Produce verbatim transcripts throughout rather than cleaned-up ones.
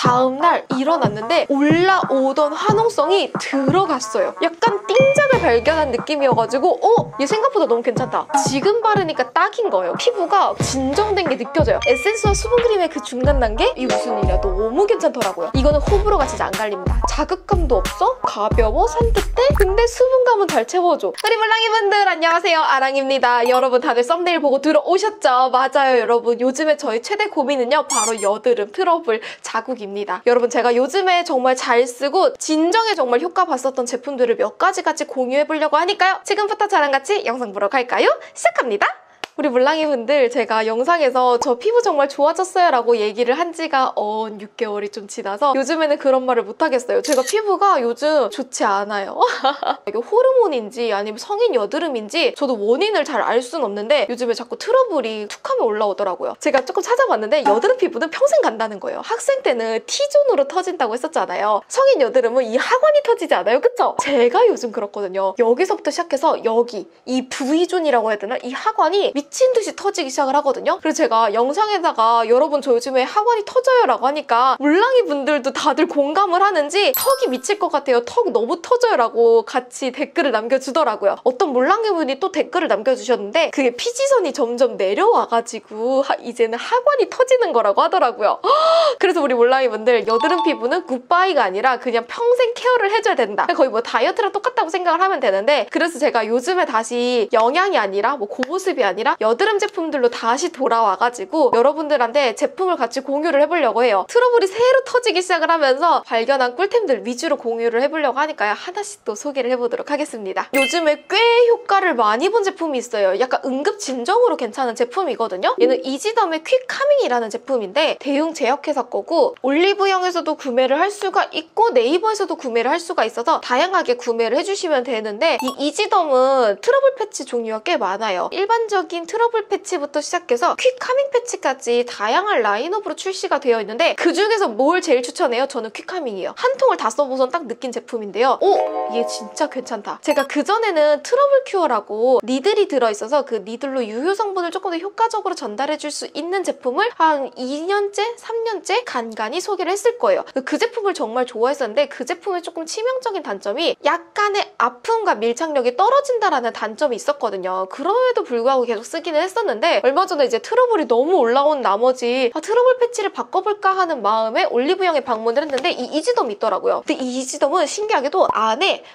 다음날 일어났는데 올라오던 화농성이 들어갔어요. 약간 띵작을 발견한 느낌이어가지고 어? 얘 생각보다 너무 괜찮다. 지금 바르니까 딱인 거예요. 피부가 진정된 게 느껴져요. 에센스와 수분크림의 그 중간 단계? 이 무슨 일이야. 너무 괜찮더라고요. 이거는 호불호가 진짜 안 갈립니다. 자극감도 없어? 가벼워? 산뜻해? 근데 수분감은 잘 채워줘. 우리 물랑이분들 안녕하세요. 아랑입니다. 여러분 다들 썸네일 보고 들어오셨죠? 맞아요 여러분. 요즘에 저희 최대 고민은요. 바로 여드름, 트러블, 자국입니다. 여러분 제가 요즘에 정말 잘 쓰고 진정에 정말 효과 봤었던 제품들을 몇 가지 같이 공유해보려고 하니까요. 지금부터 저랑 같이 영상 보러 갈까요? 시작합니다. 우리 물랑이분들 제가 영상에서 저 피부 정말 좋아졌어요 라고 얘기를 한 지가 언 육 개월이 좀 지나서 요즘에는 그런 말을 못하겠어요. 제가 피부가 요즘 좋지 않아요. 이게 호르몬인지 아니면 성인 여드름인지 저도 원인을 잘 알 수는 없는데 요즘에 자꾸 트러블이 툭하면 올라오더라고요. 제가 조금 찾아봤는데 여드름 피부는 평생 간다는 거예요. 학생 때는 T존으로 터진다고 했었잖아요. 성인 여드름은 이 하관이 터지지 않아요? 그쵸? 제가 요즘 그렇거든요. 여기서부터 시작해서 여기 이 V존이라고 해야 되나? 이 하관이 미친 듯이 터지기 시작을 하거든요. 그래서 제가 영상에다가 여러분 저 요즘에 하관이 터져요 라고 하니까 물랑이 분들도 다들 공감을 하는지 턱이 미칠 것 같아요. 턱 너무 터져요 라고 같이 댓글을 남겨주더라고요. 어떤 물랑이 분이 또 댓글을 남겨주셨는데 그게 피지선이 점점 내려와가지고 하, 이제는 하관이 터지는 거라고 하더라고요. 그래서 우리 물랑이 분들 여드름 피부는 굿바이가 아니라 그냥 평생 케어를 해줘야 된다. 거의 뭐 다이어트랑 똑같다고 생각을 하면 되는데 그래서 제가 요즘에 다시 영양이 아니라 뭐 고보습이 아니라 여드름 제품들로 다시 돌아와가지고 여러분들한테 제품을 같이 공유를 해보려고 해요. 트러블이 새로 터지기 시작을 하면서 발견한 꿀템들 위주로 공유를 해보려고 하니까요. 하나씩 또 소개를 해보도록 하겠습니다. 요즘에 꽤 효과를 많이 본 제품이 있어요. 약간 응급 진정으로 괜찮은 제품이거든요. 얘는 이지덤의 퀵카밍이라는 제품인데 대형 제약회사 거고 올리브영에서도 구매를 할 수가 있고 네이버에서도 구매를 할 수가 있어서 다양하게 구매를 해주시면 되는데 이 이지덤은 트러블 패치 종류가 꽤 많아요. 일반적인 트러블 패치부터 시작해서 퀵 카밍 패치까지 다양한 라인업으로 출시가 되어 있는데 그중에서 뭘 제일 추천해요? 저는 퀵 카밍이에요. 한 통을 다 써보선 딱 느낀 제품인데요. 오! 얘 진짜 괜찮다. 제가 그전에는 트러블 큐어라고 니들이 들어있어서 그 니들로 유효 성분을 조금 더 효과적으로 전달해줄 수 있는 제품을 한 이 년째, 삼 년째 간간히 소개를 했을 거예요. 그 제품을 정말 좋아했었는데 그 제품의 조금 치명적인 단점이 약간의 아픔과 밀착력이 떨어진다라는 단점이 있었거든요. 그럼에도 불구하고 계속 쓰기는 했었는데 얼마 전에 이제 트러블이 너무 올라온 나머지 아, 트러블 패치를 바꿔볼까 하는 마음에 올리브영에 방문을 했는데 이 이지덤이 있더라고요. 근데 이 이지덤은 신기하게도 안에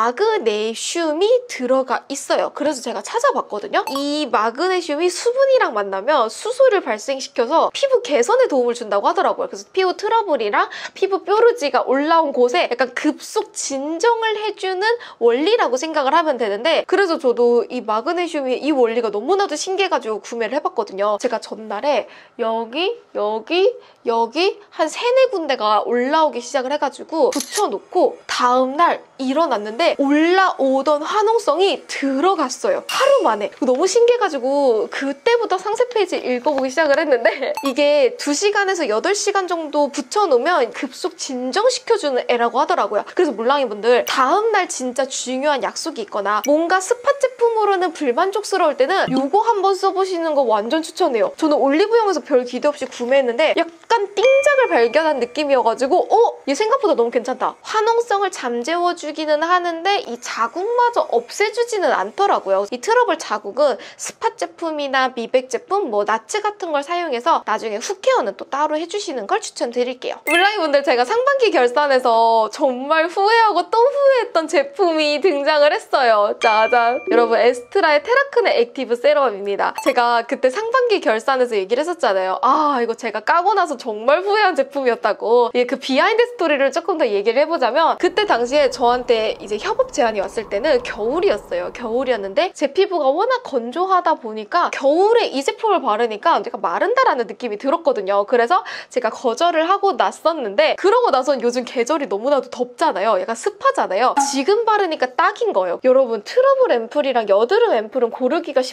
마그네슘이 들어가 있어요. 그래서 제가 찾아봤거든요. 이 마그네슘이 수분이랑 만나면 수소를 발생시켜서 피부 개선에 도움을 준다고 하더라고요. 그래서 피부 트러블이랑 피부 뾰루지가 올라온 곳에 약간 급속 진정을 해주는 원리라고 생각을 하면 되는데 그래서 저도 이 마그네슘이 이 원리가 너무나도 신기해가지고 구매를 해봤거든요. 제가 전날에 여기, 여기, 여기 한 세네 군데가 올라오기 시작을 해가지고 붙여놓고 다음날 일어났는데 올라오던 화농성이 들어갔어요. 하루 만에. 너무 신기해가지고 그때부터 상세 페이지 읽어보기 시작을 했는데 이게 두 시간에서 여덟 시간 정도 붙여놓으면 급속 진정시켜주는 애라고 하더라고요. 그래서 물랑이분들 다음날 진짜 중요한 약속이 있거나 뭔가 스팟 제품으로는 불만족스러울 때는 요거 한번 써보시는 거 완전 추천해요. 저는 올리브영에서 별 기대 없이 구매했는데 약간 띵작을 발견한 느낌이어가지고 어? 얘 생각보다 너무 괜찮다. 화농성을 잠재워주기는 하는데 이 자국마저 없애주지는 않더라고요. 이 트러블 자국은 스팟 제품이나 미백 제품, 뭐 나츠 같은 걸 사용해서 나중에 훅케어는 또 따로 해주시는 걸 추천드릴게요. 물랑이분들 제가 상반기 결산에서 정말 후회하고 또 후회했던 제품이 등장을 했어요. 짜잔! 여러분 에스트라의 테라크네 액티브 세럼입니다. 제가 그때 상반기 결산에서 얘기를 했었잖아요. 아 이거 제가 까고 나서 정말 후회한 제품이었다고. 예, 그 비하인드 스토리를 조금 더 얘기를 해보자면 그때 당시에 저한테 이제 협업 제안이 왔을 때는 겨울이었어요. 겨울이었는데 제 피부가 워낙 건조하다 보니까 겨울에 이 제품을 바르니까 제가 마른다라는 느낌이 들었거든요. 그래서 제가 거절을 하고 났었는데 그러고 나선 요즘 계절이 너무나도 덥잖아요. 약간 습하잖아요. 지금 바르니까 딱인 거예요. 여러분 트러블 앰플이랑 여드름 앰플은 고르기가 쉽지가 않고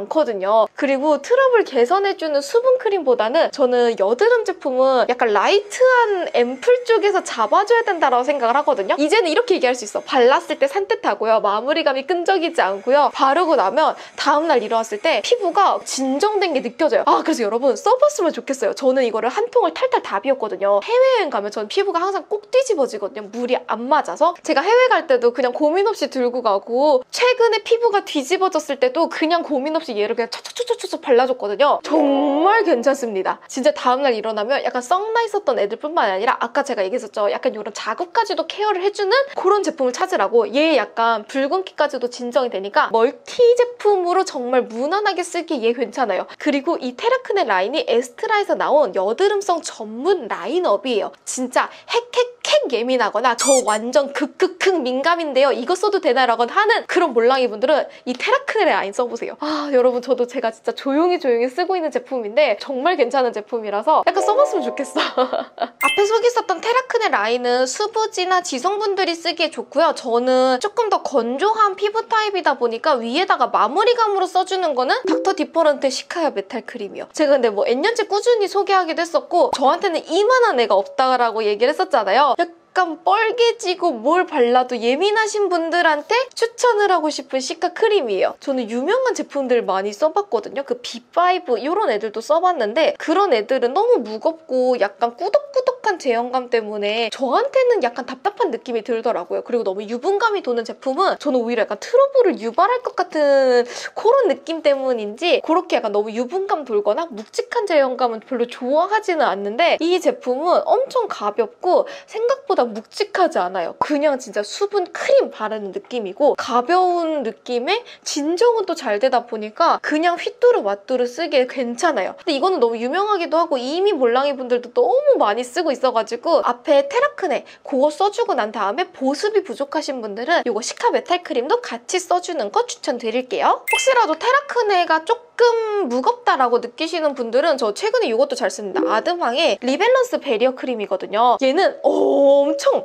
않거든요. 그리고 트러블 개선해주는 수분크림보다는 저는 여드름 제품은 약간 라이트한 앰플 쪽에서 잡아줘야 된다고 생각을 하거든요. 이제는 이렇게 얘기할 수 있어. 발랐을 때 산뜻하고요. 마무리감이 끈적이지 않고요. 바르고 나면 다음날 일어났을 때 피부가 진정된 게 느껴져요. 아, 그래서 여러분 써봤으면 좋겠어요. 저는 이거를 한 통을 탈탈 다 비웠거든요. 해외여행 가면 저는 피부가 항상 꼭 뒤집어지거든요. 물이 안 맞아서. 제가 해외 갈 때도 그냥 고민 없이 들고 가고, 최근에 피부가 뒤집어졌을 때도 그냥 고민 없이 얘를 그냥 척척척척척 발라줬거든요. 정말 괜찮습니다. 진짜 다음날 일어나면 약간 썩나 있었던 애들뿐만 아니라 아까 제가 얘기했었죠. 약간 이런 자국까지도 케어를 해주는 그런 제품을 찾으라고. 얘 약간 붉은기까지도 진정이 되니까 멀티 제품으로 정말 무난하게 쓰기 얘 괜찮아요. 그리고 이 테라크네 라인이 에스트라에서 나온 여드름성 전문 라인업이에요. 진짜 핵핵핵 예민하거나 저 완전 극극극 민감인데요, 이거 써도 되나라고 하는 그런 몰랑이 분들은 이 테라크네 라인 써보세요. 아, 여러분, 저도 제가 진짜 조용히 조용히 쓰고 있는 제품인데 정말 괜찮은 제품이라서 약간 써봤으면 좋겠어. 앞에 소개했었던 테라크네 라인은 수부지나 지성분들이 쓰기에 좋고요. 저는 조금 더 건조한 피부 타입이다 보니까 위에다가 마무리감으로 써주는 거는 닥터 디퍼런트 시카야 메탈 크림이요. 제가 근데 뭐 N년째 꾸준히 소개하기도 했었고, 저한테는 이만한 애가 없다라고 얘기를 했었잖아요. 약간 뻘개지고 뭘 발라도 예민하신 분들한테 추천을 하고 싶은 시카 크림이에요. 저는 유명한 제품들 많이 써봤거든요. 그 비 파이브 이런 애들도 써봤는데 그런 애들은 너무 무겁고 약간 꾸덕꾸덕한 제형감 때문에 저한테는 약간 답답한 느낌이 들더라고요. 그리고 너무 유분감이 도는 제품은 저는 오히려 약간 트러블을 유발할 것 같은 그런 느낌 때문인지 그렇게 약간 너무 유분감 돌거나 묵직한 제형감은 별로 좋아하지는 않는데, 이 제품은 엄청 가볍고 생각보다 묵직하지 않아요. 그냥 진짜 수분 크림 바르는 느낌이고 가벼운 느낌에 진정은 또 잘 되다 보니까 그냥 휘뚜루 마뚜루 쓰기에 괜찮아요. 근데 이거는 너무 유명하기도 하고 이미 몰랑이 분들도 너무 많이 쓰고 있어가지고 앞에 테라크네 그거 써주고 난 다음에 보습이 부족하신 분들은 이거 시카 메탈 크림도 같이 써주는 거 추천드릴게요. 혹시라도 테라크네가 조금 무겁다라고 느끼시는 분들은 저 최근에 이것도 잘 씁니다. 아드망의 리밸런스 베리어 크림이거든요. 얘는 엄청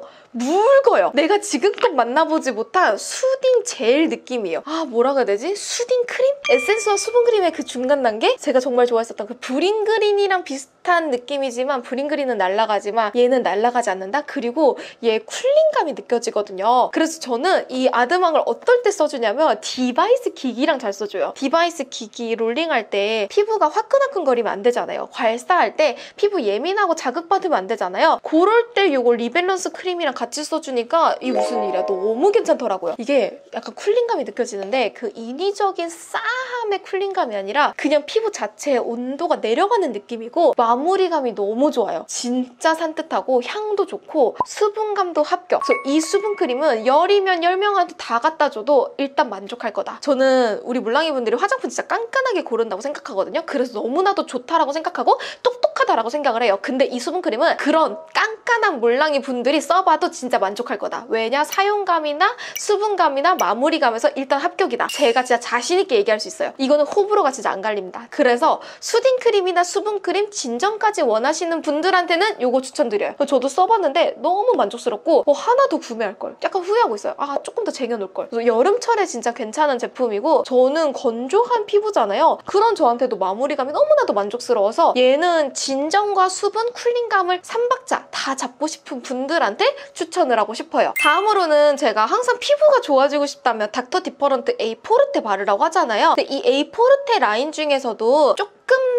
묽어요. 내가 지금껏 만나보지 못한 수딩 젤 느낌이에요. 아, 뭐라고 해야 되지? 수딩 크림? 에센스와 수분 크림의 그 중간 단계? 제가 정말 좋아했었던 그 브링그린이랑 비슷한 느낌이지만, 브링그린은 날아가지만 얘는 날아가지 않는다? 그리고 얘 쿨링감이 느껴지거든요. 그래서 저는 이 아드망을 어떨 때 써주냐면 디바이스 기기랑 잘 써줘요. 디바이스 기기 롤링할 때 피부가 화끈화끈거리면 안 되잖아요. 괄사할 때 피부 예민하고 자극받으면 안 되잖아요. 그럴 때 이거 리밸런스 크림이랑 같이 써주니까 이 무슨 일이야, 너무 괜찮더라고요. 이게 약간 쿨링감이 느껴지는데 그 인위적인 싸함의 쿨링감이 아니라 그냥 피부 자체의 온도가 내려가는 느낌이고 마무리감이 너무 좋아요. 진짜 산뜻하고 향도 좋고 수분감도 합격. 그래서 이 수분크림은 열이면 열 명한테 다 갖다 줘도 일단 만족할 거다. 저는 우리 몰랑이 분들이 화장품 진짜 깐깐하게 고른다고 생각하거든요. 그래서 너무나도 좋다라고 생각하고 똑똑하다라고 생각을 해요. 근데 이 수분크림은 그런 깐깐한 몰랑이 분들이 써봐도 진짜 만족할 거다. 왜냐? 사용감이나 수분감이나 마무리감에서 일단 합격이다. 제가 진짜 자신있게 얘기할 수 있어요. 이거는 호불호가 진짜 안 갈립니다. 그래서 수딩크림이나 수분크림 진정까지 원하시는 분들한테는 이거 추천드려요. 저도 써봤는데 너무 만족스럽고 뭐 하나 더 구매할걸. 약간 후회하고 있어요. 아, 조금 더 쟁여놓을걸. 그래서 여름철에 진짜 괜찮은 제품이고, 저는 건조한 피부잖아요. 그런 저한테도 마무리감이 너무나도 만족스러워서 얘는 진정과 수분, 쿨링감을 삼박자 다 잡고 싶은 분들한테 추천을 하고 싶어요. 다음으로는 제가 항상 피부가 좋아지고 싶다면 닥터 디퍼런트 에이 포르테 바르라고 하잖아요. 근데 이 에이 포르테 라인 중에서도 조금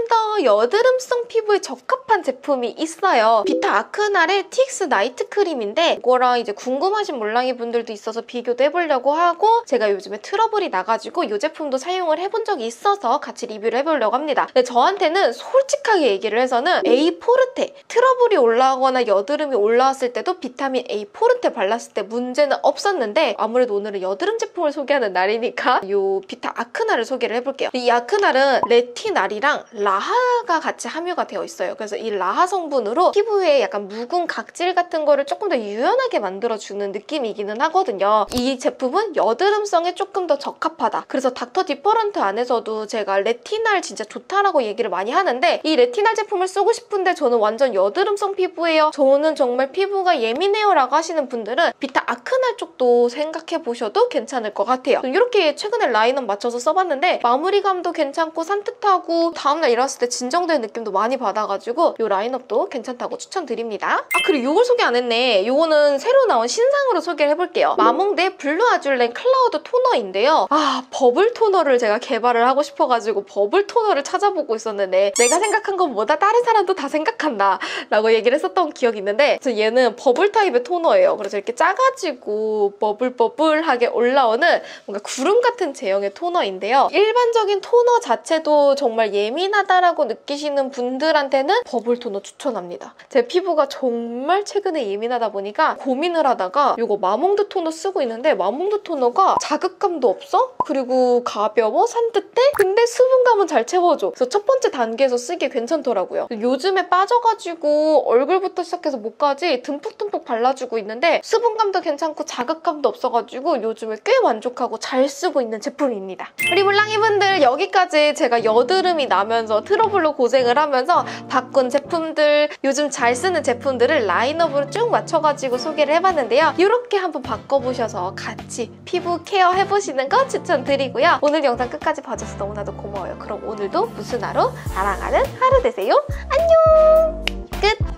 더 여드름성 피부에 적합한 제품이 있어요. 비타 아크날의 티익스 나이트 크림인데 이거랑 이제 궁금하신 몰랑이 분들도 있어서 비교도 해보려고 하고, 제가 요즘에 트러블이 나가지고 이 제품도 사용을 해본 적이 있어서 같이 리뷰를 해보려고 합니다. 근데 저한테는 솔직하게 얘기를 해서는 에이 포르테 트러블이 올라오거나 여드름이 올라왔을 때도 비타민 에이 포르테 발랐을 때 문제는 없었는데, 아무래도 오늘은 여드름 제품을 소개하는 날이니까 이 비타 아크날을 소개를 해볼게요. 이 아크날은 레티날이랑 라 라하가 같이 함유가 되어 있어요. 그래서 이 라하 성분으로 피부에 약간 묵은 각질 같은 거를 조금 더 유연하게 만들어주는 느낌이기는 하거든요. 이 제품은 여드름성에 조금 더 적합하다. 그래서 닥터 디퍼런트 안에서도 제가 레티날 진짜 좋다라고 얘기를 많이 하는데 이 레티날 제품을 쓰고 싶은데 저는 완전 여드름성 피부예요. 저는 정말 피부가 예민해요 라고 하시는 분들은 비타 아크날 쪽도 생각해보셔도 괜찮을 것 같아요. 이렇게 최근에 라인업 맞춰서 써봤는데 마무리감도 괜찮고 산뜻하고 다음날 일어났을 때 진정되는 느낌도 많이 받아가지고 이 라인업도 괜찮다고 추천드립니다. 아 그리고 이걸 소개 안 했네. 이거는 새로 나온 신상으로 소개를 해볼게요. 마몽드 블루 아줄렌 클라우드 토너인데요. 아 버블 토너를 제가 개발을 하고 싶어가지고 버블 토너를 찾아보고 있었는데 내가 생각한 것보다 다른 사람도 다 생각한다 라고 얘기를 했었던 기억이 있는데 그래서 얘는 버블 타입의 토너예요. 그래서 이렇게 작아지고 버블버블하게 올라오는 뭔가 구름 같은 제형의 토너인데요. 일반적인 토너 자체도 정말 예민하다라고 느끼시는 분들한테는 버블 토너 추천합니다. 제 피부가 정말 최근에 예민하다 보니까 고민을 하다가 이거 마몽드 토너 쓰고 있는데 마몽드 토너가 자극감도 없어? 그리고 가벼워? 산뜻해? 근데 수분감은 잘 채워줘. 그래서 첫 번째 단계에서 쓰기 괜찮더라고요. 요즘에 빠져가지고 얼굴부터 시작해서 목까지 듬뿍듬뿍 발라주고 있는데 수분감도 괜찮고 자극감도 없어가지고 요즘에 꽤 만족하고 잘 쓰고 있는 제품입니다. 우리 물랑이분들 여기까지 제가 여드름이 나면서 트러블로 고생을 하면서 바꾼 제품들, 요즘 잘 쓰는 제품들을 라인업으로 쭉 맞춰가지고 소개를 해봤는데요. 이렇게 한번 바꿔보셔서 같이 피부 케어 해보시는 거 추천드리고요. 오늘 영상 끝까지 봐줘서 너무나도 고마워요. 그럼 오늘도 무슨 하루? 사랑하는 하루 되세요. 안녕! 끝!